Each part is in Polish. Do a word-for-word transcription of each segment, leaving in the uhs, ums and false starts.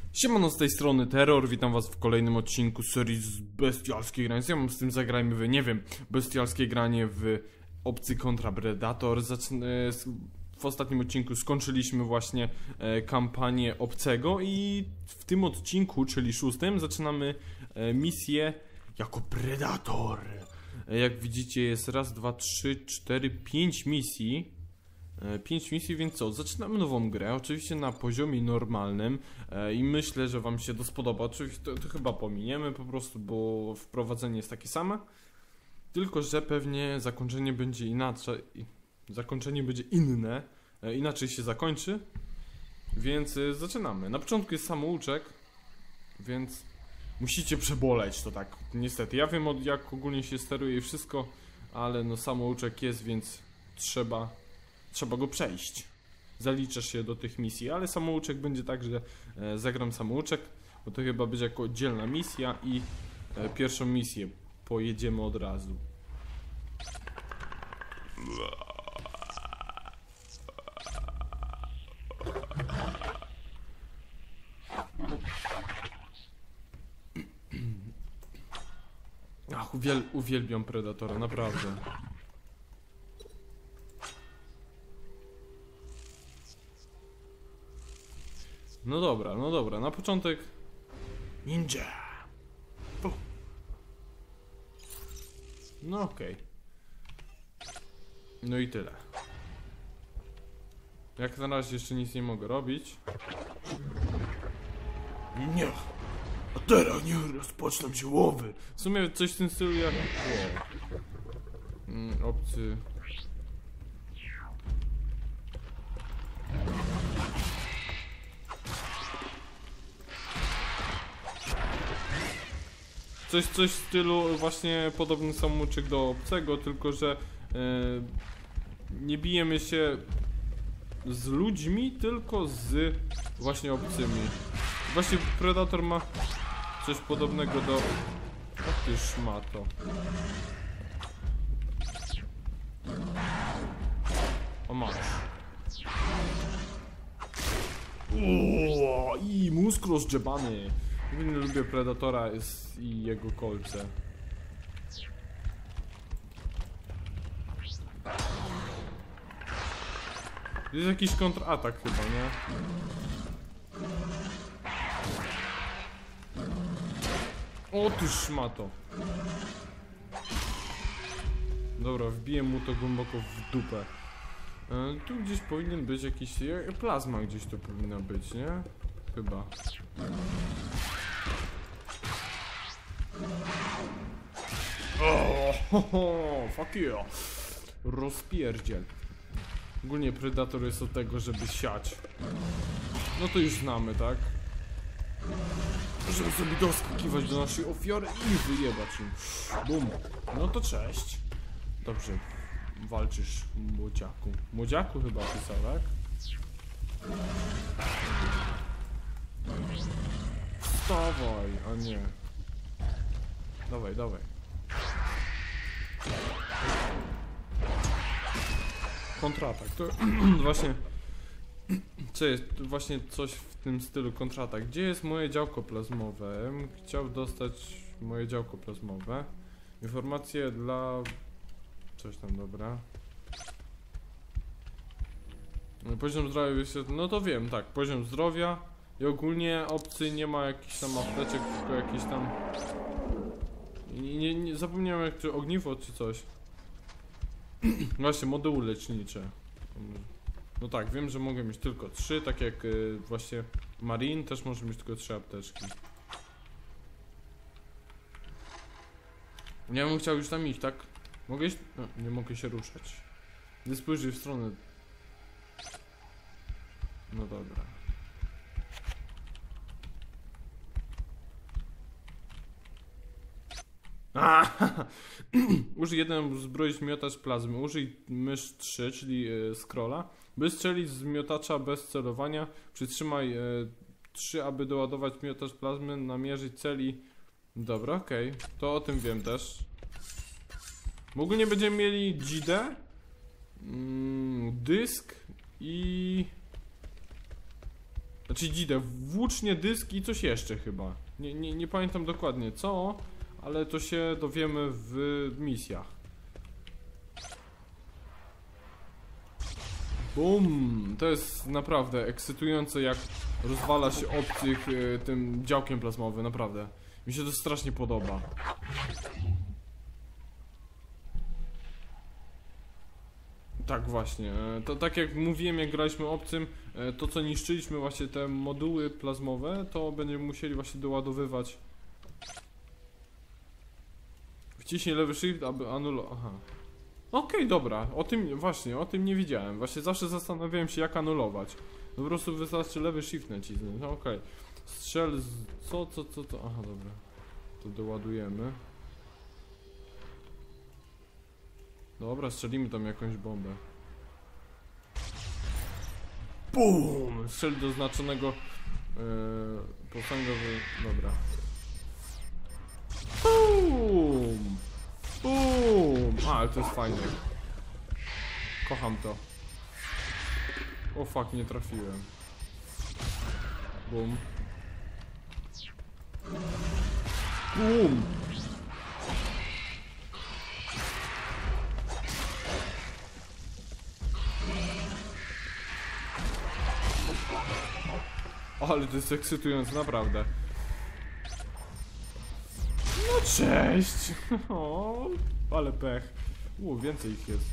Siemano, z tej strony Terror, witam was w kolejnym odcinku serii z bestialskiej grania. Ja mam z tym zagrajmy w, nie wiem, bestialskie granie w Obcy kontra Predator. Zacznę, w ostatnim odcinku skończyliśmy właśnie e, kampanię Obcego i w tym odcinku, czyli szóstym, zaczynamy e, misję jako Predator. E, jak widzicie jest raz, dwa, trzy, cztery, pięć misji. pięć misji, więc co? Zaczynamy nową grę, oczywiście na poziomie normalnym e, i myślę, że wam się to spodoba. Oczywiście to, to chyba pominiemy po prostu, bo wprowadzenie jest takie same. Tylko że pewnie zakończenie będzie inaczej. Zakończenie będzie inne, e, inaczej się zakończy. Więc e, zaczynamy. Na początku jest samouczek, więc musicie przeboleć to tak, niestety. Ja wiem od, jak ogólnie się steruje i wszystko, ale no samouczek jest, więc trzeba... Trzeba go przejść. Zaliczasz się do tych misji, ale samouczek będzie tak, że e, zagram samouczek, bo to chyba będzie jako oddzielna misja i e, pierwszą misję pojedziemy od razu. Ach, uwiel uwielbiam Predatora, naprawdę. No dobra, no dobra, na początek ninja. Puh. No okej. Okay. No i tyle. Jak na razie jeszcze nic nie mogę robić. Nie. A teraz nie rozpoczną się łowy. W sumie coś w tym stylu jak... Wow. Mm, obcy... Coś, coś w stylu właśnie podobny samouczek do Obcego, tylko że e, nie bijemy się z ludźmi, tylko z właśnie obcymi. Właśnie Predator ma coś podobnego do... O ty szmato. O masz. Uuu, i mózg rozdziebany. Nie lubię Predatora i jego kolce. To jest jakiś kontratak chyba, nie? O ty szmato. Dobra, wbiję mu to głęboko w dupę. E, tu gdzieś powinien być jakiś... Plazma gdzieś to powinna być, nie? Chyba. O, ho, ho, fuck you. Rozpierdziel. Ogólnie Predator jest od tego, żeby siać. No to już znamy, tak? Żeby sobie doskakiwać do naszej ofiary i wyjebać im. Bum. No to cześć. Dobrze. Walczysz, młodziaku. Młodziaku chyba pisał, tak? Wstawaj, a nie. Dawaj, dawaj. Kontratak, to właśnie... Co jest? Właśnie coś w tym stylu kontratak. Gdzie jest moje działko plazmowe? Chciał dostać moje działko plazmowe. Informacje dla... Coś tam, dobra. Poziom zdrowia wyświetla... No to wiem, tak, poziom zdrowia. I ogólnie obcy nie ma jakichś tam apteczek, tylko jakieś tam... Nie, nie, nie zapomniałem jak czy ogniwo czy coś. Właśnie moduły lecznicze. No tak, wiem, że mogę mieć tylko trzy, tak jak y, właśnie Marine też może mieć tylko trzy apteczki. Ja bym chciał już tam iść, tak? Mogę iść? No, nie mogę się ruszać. Nie spojrzyj w stronę. No dobra. Użyj jeden zbroić miotacz plazmy. Użyj mysz trzy, czyli yy, scrolla. By strzelić z miotacza bez celowania, przytrzymaj yy, trzy, aby doładować miotacz plazmy, namierzyć celi. Dobra, okej. Okay. To o tym wiem też. Ogólnie będziemy mieli G D, mm, dysk i... Znaczy dzidę, włócznie, dysk i coś jeszcze chyba. Nie, nie, nie pamiętam dokładnie co, ale to się dowiemy w misjach. Bum! To jest naprawdę ekscytujące, jak rozwala się obcych y, tym działkiem plazmowym, naprawdę. Mi się to strasznie podoba. Tak właśnie, to tak jak mówiłem, jak graliśmy obcym, to co niszczyliśmy właśnie te moduły plazmowe, to będziemy musieli właśnie doładowywać. Wciśnij lewy shift, aby anulować. Aha. Okej, okay, dobra, o tym właśnie, o tym nie wiedziałem. Właśnie zawsze zastanawiałem się, jak anulować. Po prostu wystarczy lewy shift nacisnąć. No okej. Okay. Strzel z... co, co, co, co? Aha, dobra. To doładujemy. Dobra, strzelimy tam jakąś bombę. BUM! Strzel do znaczonego yy, posągu. Dobra. BUM! BUM! A, ale to jest fajne. Kocham to. O fuck, nie trafiłem. BUM! BUM! Ale to jest ekscytujące, naprawdę. No cześć! O, ale pech. U, więcej ich jest.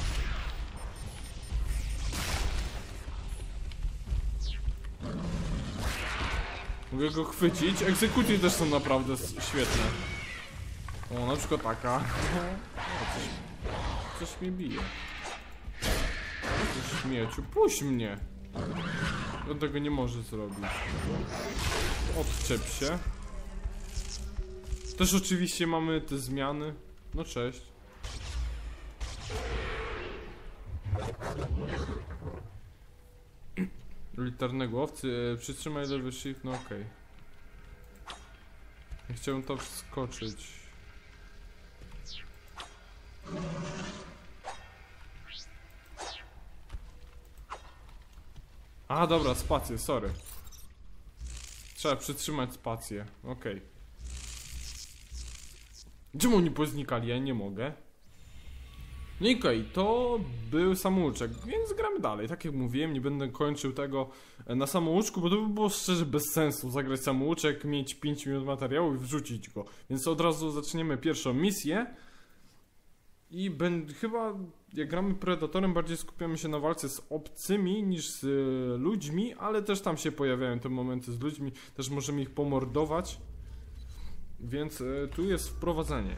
Mogę go chwycić. Egzekucje też są naprawdę świetne. O, na przykład taka. O, coś, coś mnie bije. Ty śmieciu, puść mnie! On tego nie może zrobić. Odczep się. Też oczywiście mamy te zmiany. No cześć. Elitarnego owcy. Przytrzymaj lewy shift, no okej. Okay. Ja chciałem to wskoczyć. A dobra, spację, sorry. Trzeba przytrzymać spację, okej. Okay. Czemu oni poznikali? Ja nie mogę. No i okej, okay, to był samouczek, więc gramy dalej. Tak jak mówiłem, nie będę kończył tego na samouczku, bo to by było szczerze bez sensu zagrać samouczek, mieć pięć minut materiału i wrzucić go. Więc od razu zaczniemy pierwszą misję. I będę, chyba jak gramy Predatorem, bardziej skupiamy się na walce z obcymi niż z y, ludźmi, ale też tam się pojawiają te momenty z ludźmi, też możemy ich pomordować. Więc y, tu jest wprowadzenie.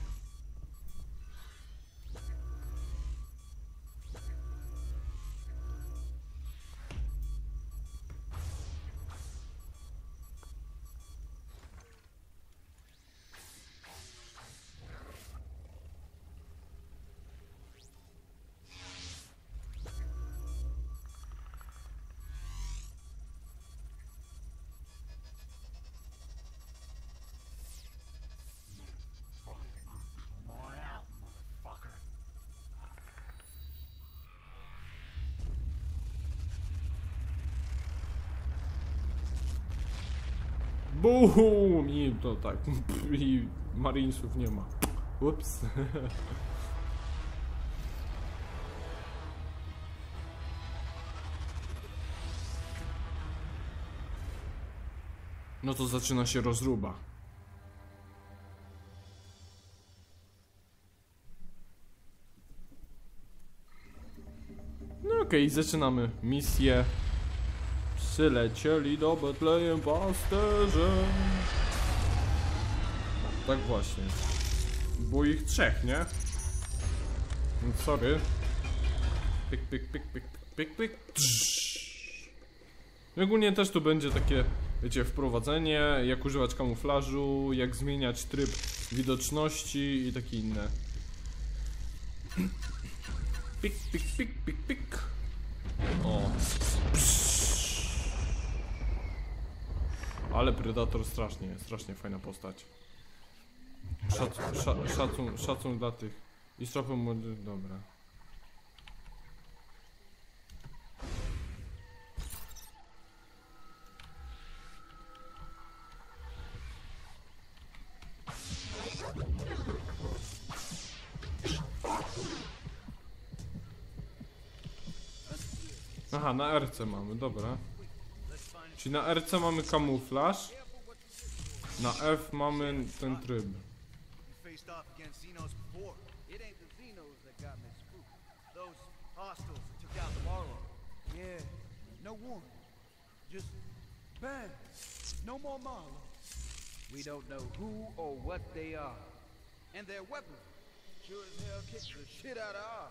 BUM! I to tak. I Marinesów nie ma. Ups. No to zaczyna się rozruba. No okej, okay, zaczynamy misję. Przylecieli do Betlejem pasterze. Tak właśnie. Było ich trzech, nie? Więc sorry. Pyk, pyk, pyk, pyk, pyk, pyk. Ogólnie też tu będzie takie, wiecie, wprowadzenie, jak używać kamuflażu, jak zmieniać tryb widoczności i takie inne. Pik, pik, pik, pik, pik. O. Ale Predator strasznie, strasznie fajna postać. Szacun, sza, szacun, szacun dla tych. I stropem młody, dobra. Aha, na R C mamy, dobra. Czyli na R C mamy kamuflaż. Na F mamy ten tryb. We don't know who or what they are. And their weapons sure as hell kick the shit out of ours.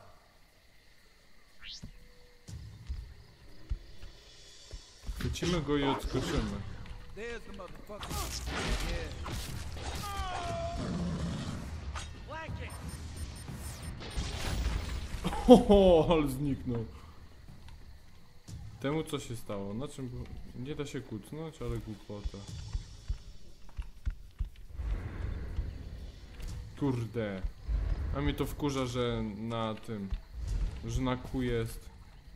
Chwycimy go i odskoczymy. There's the motherfucker. Yeah. Blanket. Hoho, ale zniknął. Temu co się stało? Na czym było? Nie da się kucnąć, ale głupota. Kurde. A mnie to wkurza, że na tym, że na Q jest,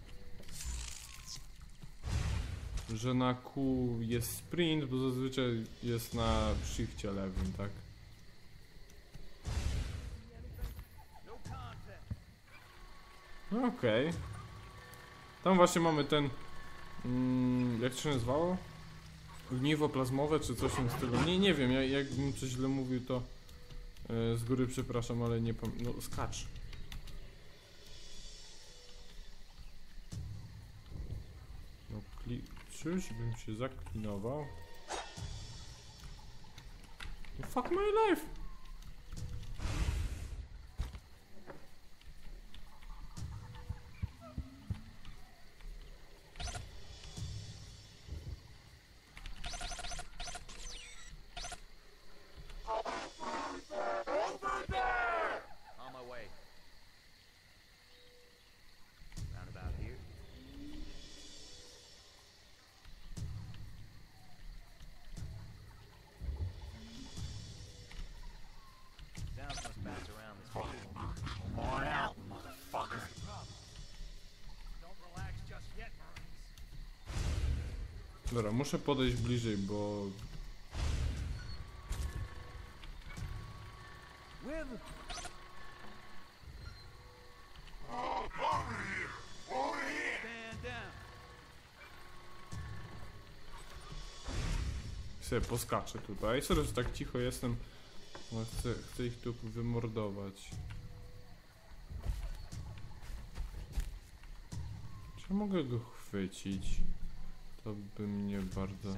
że na Q jest sprint, bo zazwyczaj jest na shifcie lewym, tak? No okej. Okay. Tam właśnie mamy ten, mm, jak to się nazywało? Ogniwo plazmowe czy coś w tym stylu. Nie, nie wiem, ja, jakbym coś źle mówił, to yy, z góry przepraszam, ale nie pamiętam. No skacz. No kli... Czyż bym się zaklinował? No, fuck my life! Dobra, muszę podejść bliżej, bo... Sobie poskaczę tutaj. Sorry, że tak cicho jestem. No, chcę, chcę ich tu wymordować. Czy ja mogę go chwycić? To by mnie bardzo...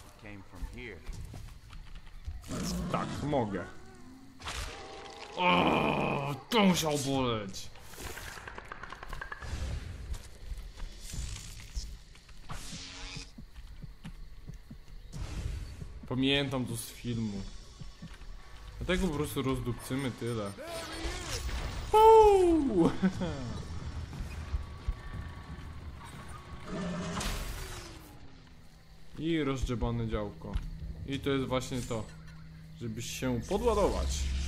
Tak, mogę. O, to musiał boleć. Pamiętam to z filmu. Dlatego po prostu rozdupcymy tyle. Uuu! I rozgrzebane działko. I to jest właśnie to, żeby się podładować.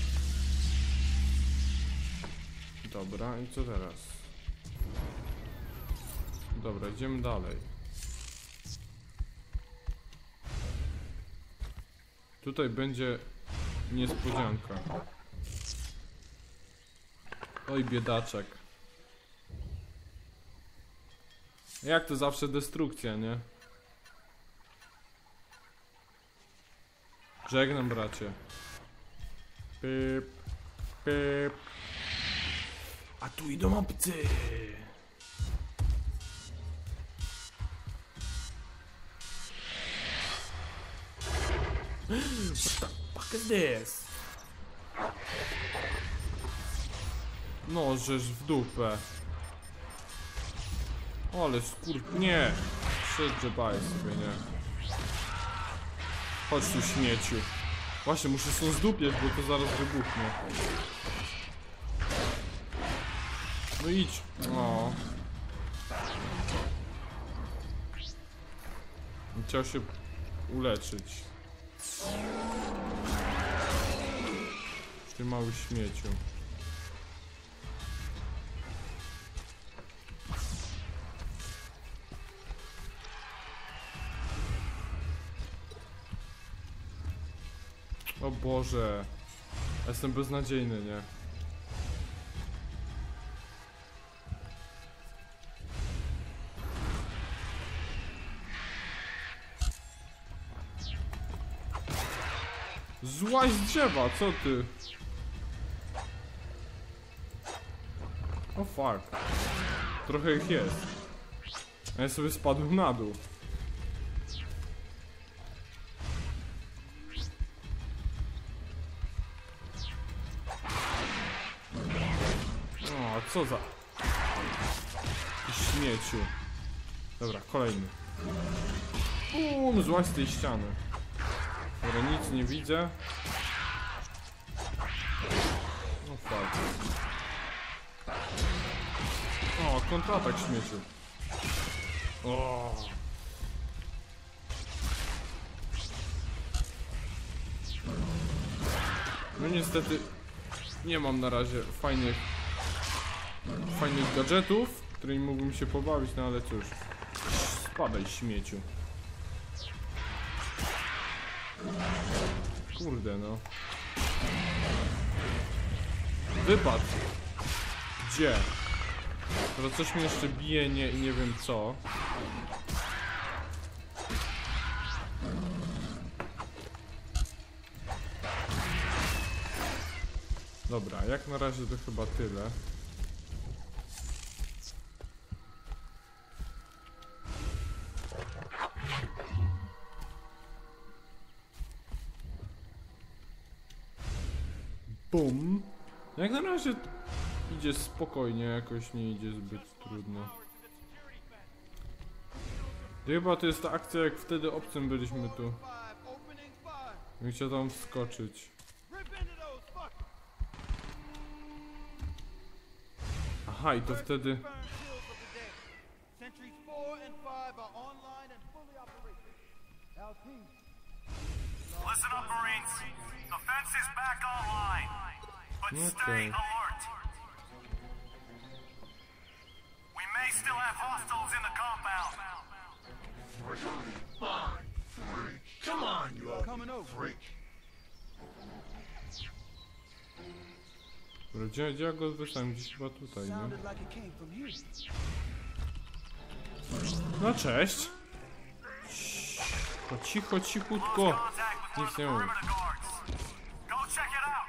Dobra, i co teraz? Dobra, idziemy dalej. Tutaj będzie niespodzianka. Oj, biedaczek. Jak to zawsze destrukcja, nie? Żegnam, bracie. Pip, pip. A tu idą obcy. What the fuck is this? No, żeż w dupę. Ale skurk... Nie! Przedrzebaj sobie, nie? Chodź tu, śmieciu. Właśnie, muszę stąd zdupieć, bo to zaraz wybuchnie. No idź. O. Chciał się uleczyć. Ty mały śmieciu. O Boże. Jestem beznadziejny, nie? Złaź z drzewa, co ty? O fuck. Trochę ich jest. A ja sobie spadłem na dół. O, co za... śmieciu. Dobra, kolejny. Bum, złaź z tej ściany. Dobra, nic nie widzę. O fuck. O, kontratak śmieciu. O. No niestety nie mam na razie fajnych fajnych gadżetów, którymi mógłbym się pobawić, no ale cóż. Spadaj, śmieciu. Kurde no. Wypadł. Gdzie? Teraz coś mnie jeszcze bije, nie, nie wiem co. Dobra, jak na razie to chyba tyle. Bum. Jak na razie idzie spokojnie, jakoś nie idzie zbyt trudno. Chyba to jest ta akcja, jak wtedy obcym byliśmy tu. Nie chciał tam wskoczyć. Aha, i to wtedy... Listen up, Marines. The fence is back online, but stay alert. We may still have hostiles in the compound. Come on, you old Coming over. freak. Gdzie, gdzie ja go wysłałem? Gdzieś chyba tutaj, nie? Sounded like it came from you. No cześć. Cicho, cicho, cichutko. Nic nie mówię. Go check it out.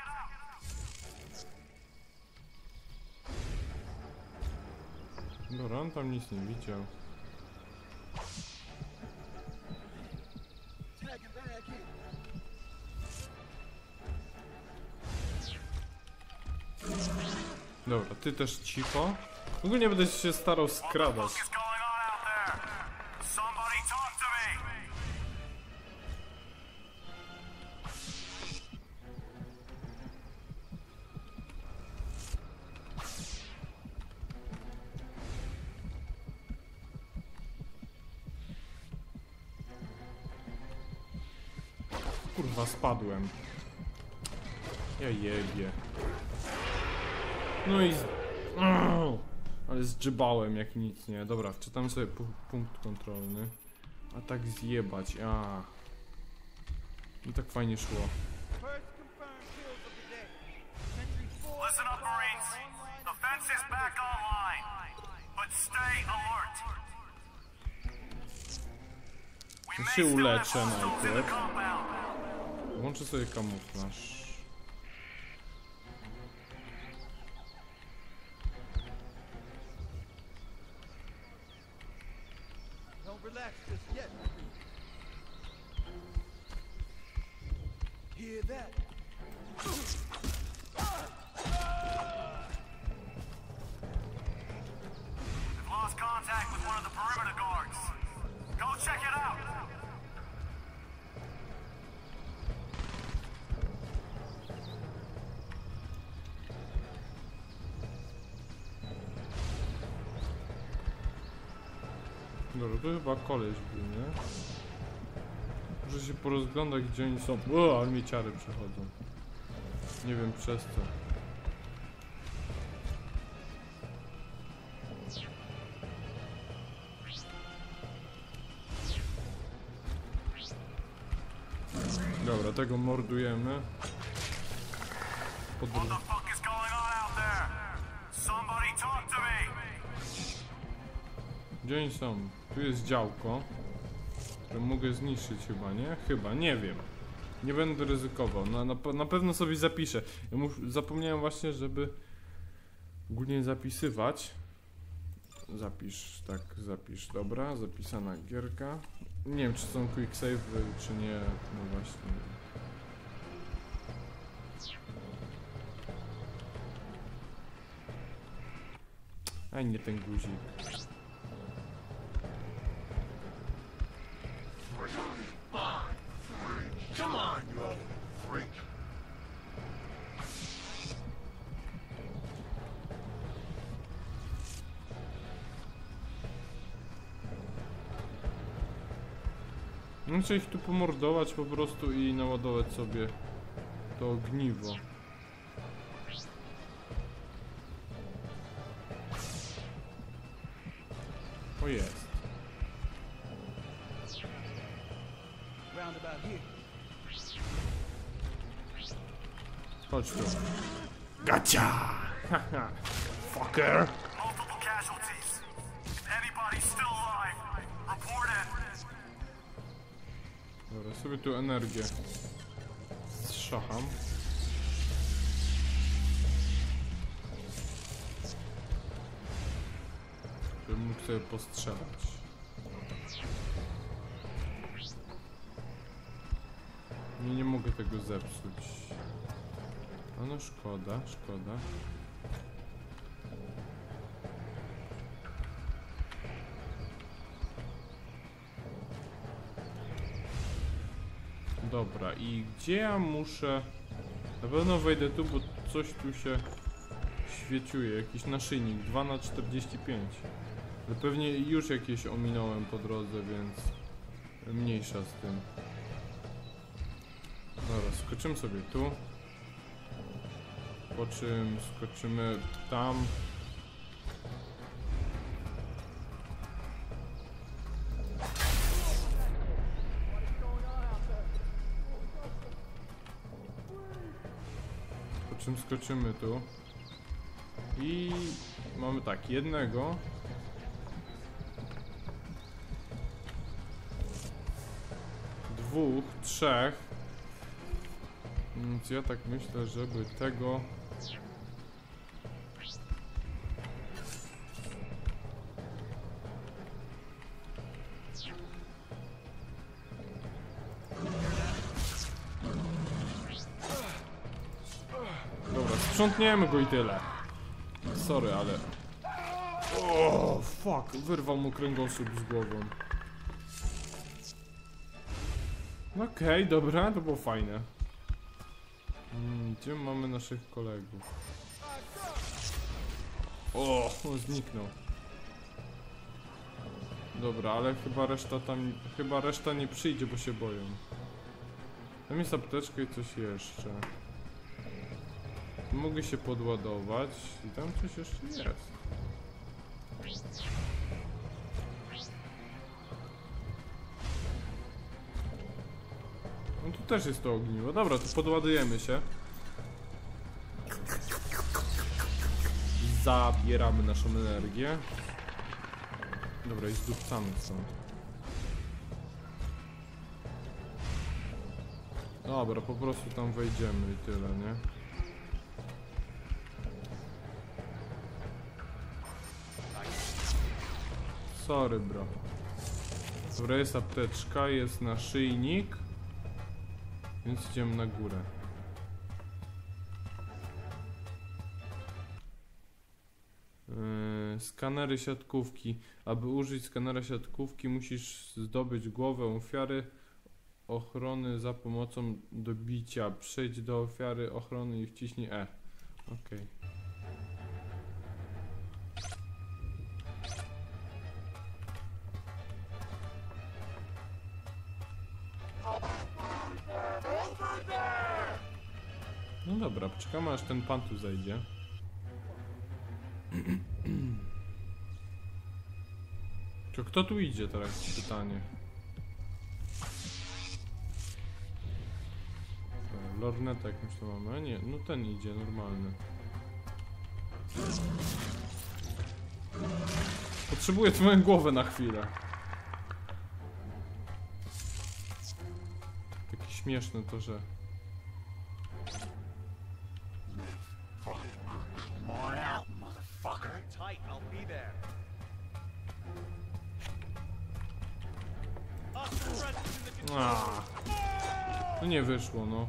Dobra, on tam nic nie widział. Dobra, ty też cicho. Ogólnie będę się starał skradać. Kurwa, spadłem. Ja jebie. No i z... Ale zdżybałem jak nic, nie? Dobra, wczytam sobie punkt kontrolny. A tak zjebać, a. No tak fajnie szło. Listen up, Marines. The fence is back online, but stay alert. Ja się uleczę najpierw. Włączę sobie kamuflaż. Don't relax just yet. Hear that? We've lost contact with one of the perimeter guards. Go check it out. Dobra, to chyba koleś był, nie? Muszę się porozglądać, gdzie oni są. O, ale mi ciary przechodzą. Nie wiem przez co. Dobra, tego mordujemy. Pod... What the fuck is going on out there? Somebody talk to me. Gdzie oni są? Tu jest działko, które mogę zniszczyć chyba, nie? Chyba, nie wiem. Nie będę ryzykował, na, na, na pewno sobie zapiszę. Ja mus, zapomniałem właśnie, żeby ogólnie zapisywać. Zapisz, tak, zapisz, dobra, zapisana gierka. Nie wiem, czy są quick save, czy nie, no właśnie. A nie ten guzik. Come on, you old freak. Muszę ich tu pomordować po prostu i naładować sobie to ogniwo. O, jest. Roundabout here. Chodź tu. Gotcha! Haha. Fucker! Multiple casualties. Anybody still alive? Report in. Dobra, sobie tu energię strzacham. Żebym mógł sobie postrzelać. Nie, nie mogę tego zepsuć. A no szkoda, szkoda. Dobra, i gdzie ja muszę... Na pewno wejdę tu, bo coś tu się świeciuje. Jakiś naszyjnik, dwa na czterdzieści pięć. Ale pewnie już jakieś ominąłem po drodze, więc... Mniejsza z tym. Dobra, skoczymy sobie tu. Po czym skoczymy tam. Po czym skoczymy tu. I mamy tak, jednego. Dwóch, trzech. Więc ja tak myślę, żeby tego... Dobra, sprzątniemy go i tyle. Sorry, ale... O, fuck, wyrwał mu kręgosłup z głową. Okej, okay, dobra, to było fajne. Hmm, gdzie mamy naszych kolegów? O, on zniknął. Dobra, ale chyba reszta tam... Chyba reszta nie przyjdzie, bo się boją. Tam jest apteczka i coś jeszcze. Mogę się podładować i tam coś jeszcze jest. No tu też jest to ogniwo. Dobra, to podładujemy się. Zabieramy naszą energię. Dobra, i zdupcamy stąd. Dobra, po prostu tam wejdziemy i tyle, nie? Sorry, bro. Dobra, jest apteczka, jest naszyjnik. Więc idziemy na górę. Yy, skanery siatkówki. Aby użyć skanera siatkówki, musisz zdobyć głowę ofiary ochrony za pomocą dobicia. Przejdź do ofiary ochrony i wciśnij E. Okej. Okay. No dobra, czekamy aż ten pan tu zejdzie. To kto tu idzie teraz? Pytanie. Lorneta jakąś to mamy? Nie, no ten idzie, normalny. Potrzebuję twoją głowę na chwilę. Jakiś śmieszne to, że... Come on out, motherfucker. Tight, I'll be there. A, no nie wyszło, no.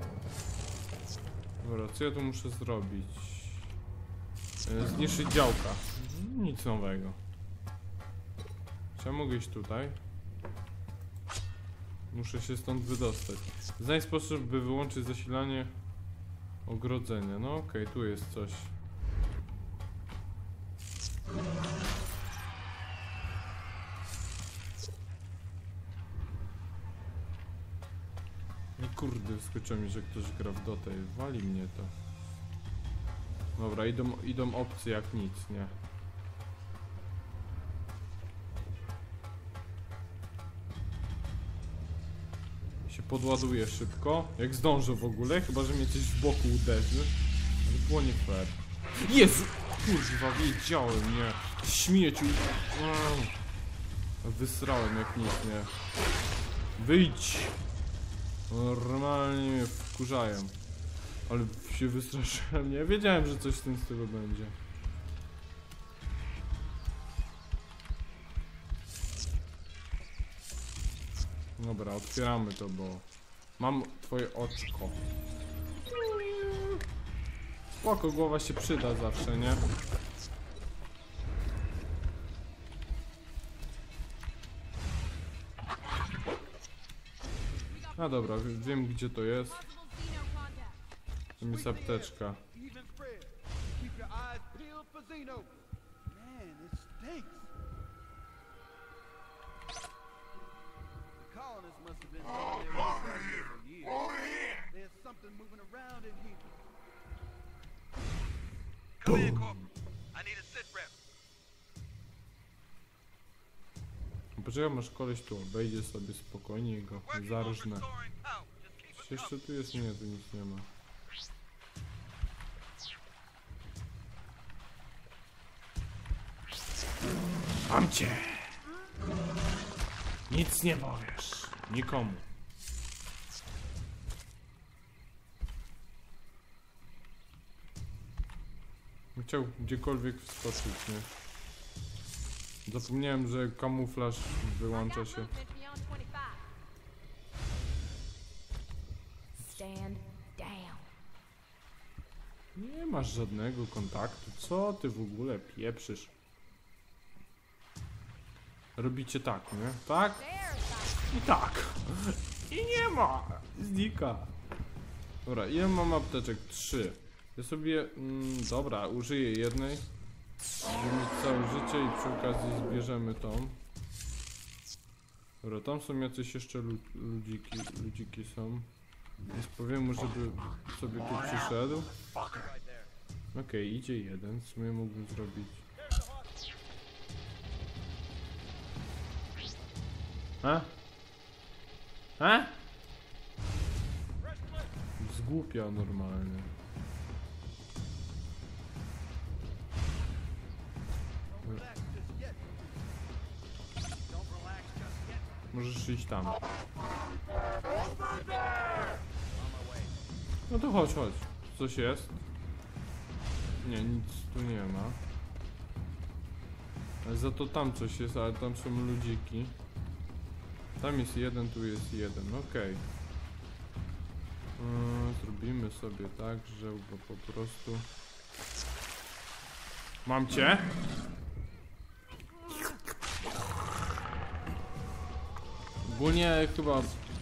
Dobra, co ja tu muszę zrobić? E, Zniszczyć działka. Nic nowego. Czy ja mogę iść tutaj? Muszę się stąd wydostać. Znajdź sposób, by wyłączyć zasilanie ogrodzenia. No okej, okay, tu jest coś. I kurde, skoczyło mi, że ktoś gra w Dotę. Wali mnie to. Dobra, idą, idą opcje jak nic, nie? Się podładuje szybko. Jak zdążę w ogóle, chyba że mnie coś z boku uderzy. Ale było nie fair. Jezu! Kurwa, wiedziałem, nie? Śmieciu. Wysrałem jak nic, nie? Wyjdź! Normalnie mnie wkurzają. Ale się wystraszyłem, nie? Wiedziałem, że coś w tym stylu będzie. Dobra, otwieramy to, bo mam twoje oczko. Spoko, głowa się przyda zawsze, nie? A dobra, wiem gdzie to jest. To jest apteczka. Poczekaj, masz koleś tu obejdzie sobie spokojnie i go zarżnę. Czy jeszcze tu jest? Nie, tu nic nie ma. Mam cię! Nic nie powiesz. Nikomu. Chciał gdziekolwiek wskoczyć, nie? Zapomniałem, że kamuflaż wyłącza się. Nie masz żadnego kontaktu. Co ty w ogóle pieprzysz? Robicie tak, nie? Tak? I tak. I nie ma. Znika. Dobra, ile mam apteczek? Trzy. Ja sobie... Mm, dobra, użyję jednej. Żeby mieć całe życie i przy okazji zbierzemy tą. Dobra, tam są jacyś jeszcze lu ludziki, ludziki są. Więc powiem mu, żeby sobie tu przyszedł. Okej, okay, idzie jeden, w sumie mógłbym zrobić. A? A? Zgłupia normalnie. Możesz iść tam. No to chodź, chodź. Coś jest? Nie, nic tu nie ma. Ale za to tam coś jest, ale tam są ludziki. Tam jest jeden, tu jest jeden, okej. Okay. Yy, zrobimy sobie tak, że go po prostu... Mam cię? Ogólnie chyba...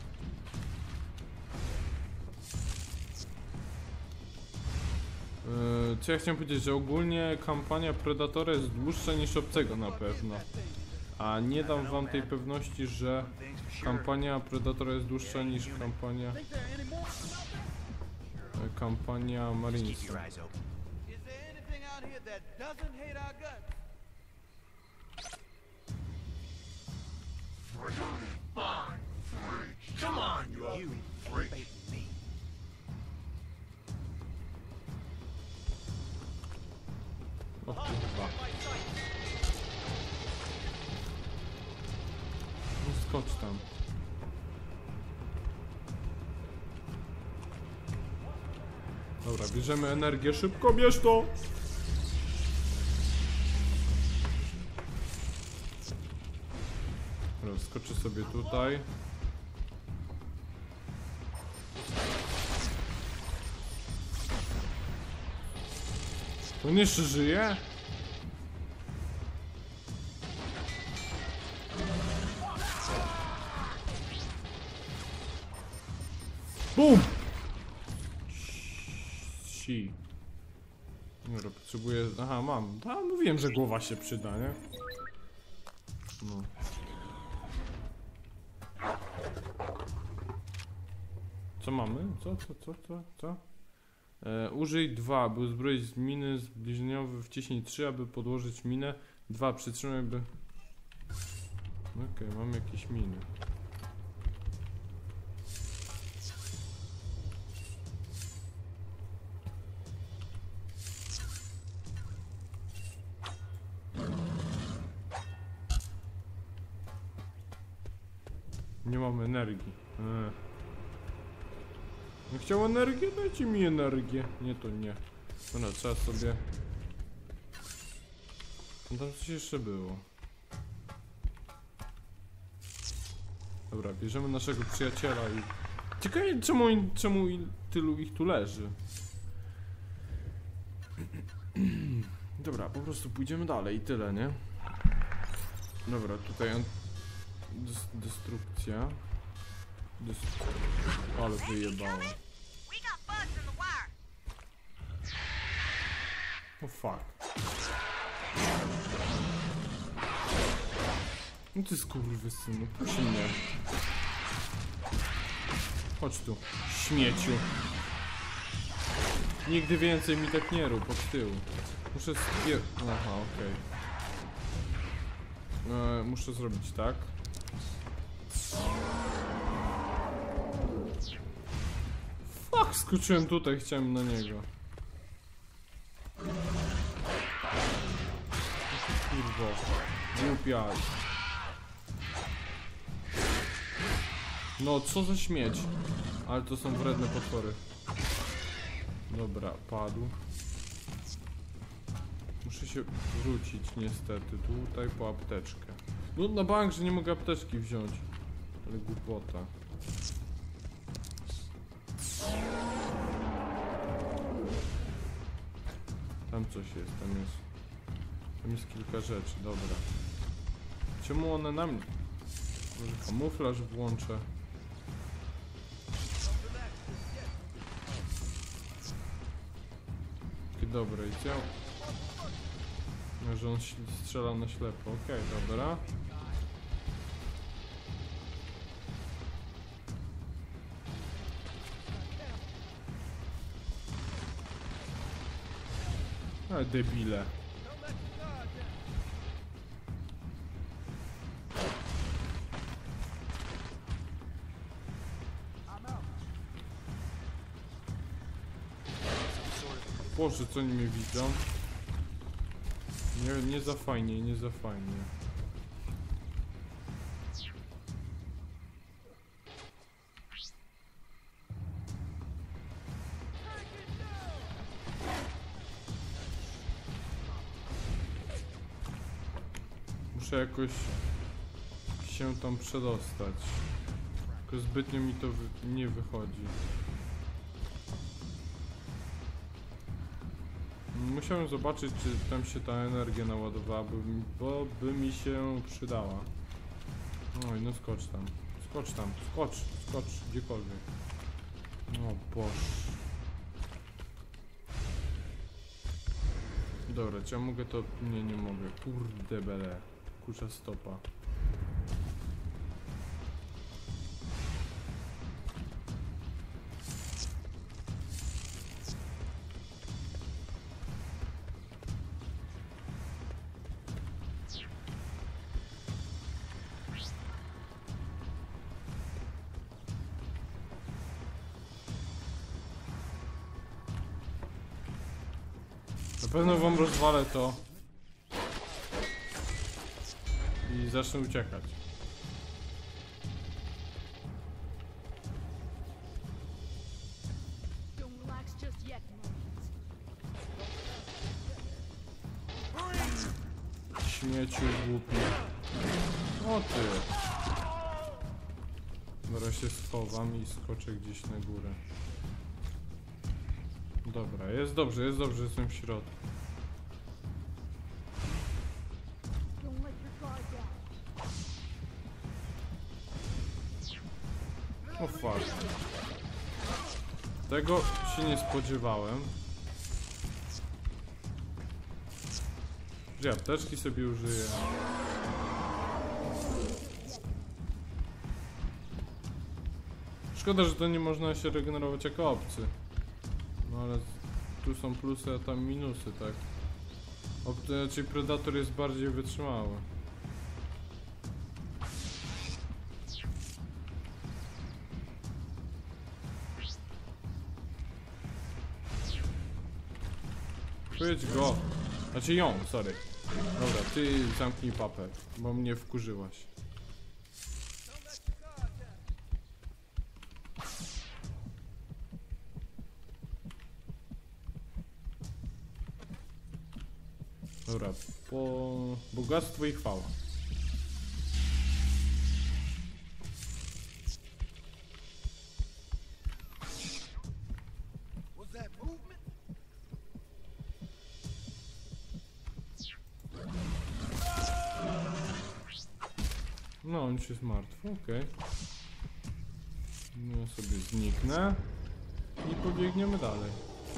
Yy, co ja chciałem powiedzieć, że ogólnie kampania Predatora jest dłuższa niż Obcego na pewno. A nie dam wam tej pewności, że kampania Predatora jest dłuższa niż kampania... Kampania Marinesa. Come on, you ugly freak. O kurwa. No skocz tam. Dobra, bierzemy energię, szybko bierz to! Dobra, skoczę sobie tutaj. On jeszcze żyje? Bum! Si. Dobra, potrzebuję... Aha, mam. A, mówiłem, że głowa się przyda, nie? No. Co mamy? Co, co, co, co, co? E, użyj dwa, by uzbroić z miny zbliżeniowe, wciśnij trzy, aby podłożyć minę. dwa, przytrzymaj, by... Okej, okay, mam jakieś miny. Nie mam energii. Eee. Nie chciał energię? Dajcie mi energię. Nie, to nie. Dobra, trzeba sobie... No tam coś jeszcze było. Dobra, bierzemy naszego przyjaciela i... Ciekawe, czemu, czemu tylu ich tu leży. Dobra, po prostu pójdziemy dalej i tyle, nie? Dobra, tutaj on... Dest destrukcja. Dest Ale wyjebało. O fuck. No ty skurwysynu, puść mnie. Chodź tu, śmieciu. Nigdy więcej mi tak nie rób od tyłu. Muszę spier... Aha, okej. Okay. Eee, muszę zrobić tak. Fuck, skoczyłem tutaj, chciałem na niego. Kurwa, głupiaj. No, co za śmieć. Ale to są wredne potwory. Dobra, padł. Muszę się wrócić niestety, tutaj po apteczkę. No na bank, że nie mogę apteczki wziąć. Ale głupota. Tam coś jest, tam jest. Tam jest kilka rzeczy, dobra. Czemu one na mnie? Może kamuflaż włączę. Takie dobre, i co? Że on strzela na ślepo, okej, okay, dobra. Ale debile. Boże, co oni mnie widzą? Nie, nie za fajnie, nie za fajnie. Muszę jakoś się tam przedostać. Tylko zbytnio mi to wy nie wychodzi. Musiałem zobaczyć, czy tam się ta energia naładowała, bo, bo by mi się przydała. Oj, no skocz tam. Skocz tam, skocz, skocz, gdziekolwiek. O Boże. Dobra, czy ja mogę to... Nie, nie mogę. Kurde bele. Kurcza stopa. Na pewno wam rozwalę to i zacznę uciekać. Don't relax just Śmieciu głupi. O ty. Dobra, się schowam i skoczę gdzieś na górę. Dobra, jest dobrze, jest dobrze, jestem w środku. O fuck. Tego się nie spodziewałem. Że apteczki sobie użyję. Szkoda, że to nie można się regenerować jako obcy. No ale tu są plusy, a tam minusy, tak? Obcy, czyli Predator jest bardziej wytrzymały. Chwyć go! Znaczy ją, sorry. Dobra, ty zamknij papę, bo mnie wkurzyłaś. Dobra, po bogactwo i chwała. No, on już jest martwy, okej. Okay. Ja sobie zniknę i pobiegniemy dalej.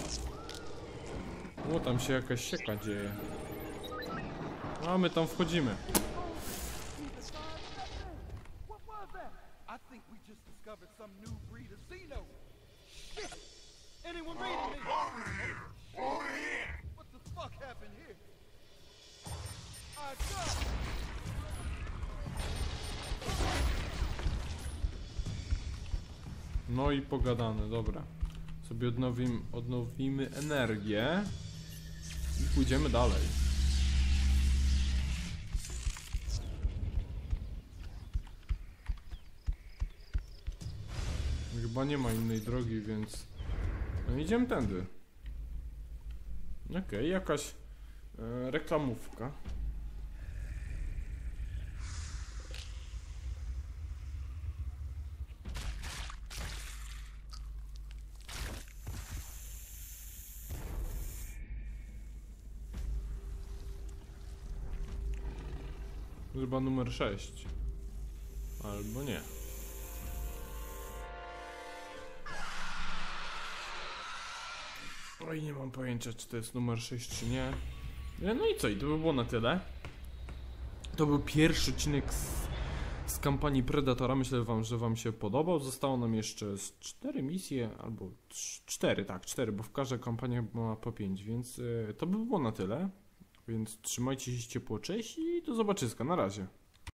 O, tam się jakaś sieka dzieje. A my tam wchodzimy. No i pogadane, dobra. Sobie odnowimy, odnowimy energię i pójdziemy dalej. Chyba nie ma innej drogi, więc no idziemy tędy. Okej, okay, jakaś e, reklamówka. Chyba numer sześć. Albo nie. Oj, nie mam pojęcia, czy to jest numer sześć, czy nie. No i co? I to by było na tyle. To był pierwszy odcinek z, z kampanii Predatora. Myślę wam, że wam się podobał. Zostało nam jeszcze z cztery misje, albo cztery, tak, cztery, bo w każdej kampanii ma po pięć, więc y, to by było na tyle. Więc trzymajcie się ciepło, cześć i do zobaczyska, na razie.